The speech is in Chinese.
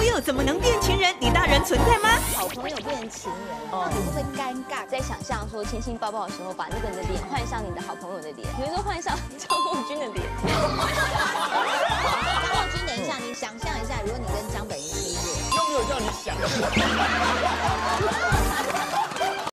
好友怎么能变情人？李大人存在吗？ 好朋友变情人，到底会不会尴尬？在想象说亲亲抱抱的时候，把那个人的脸换上你的好朋友的脸，比如说换上张梦君的脸。 张梦君，等一下，你想象一下，如果你跟张本英出夜， 又没有叫你想。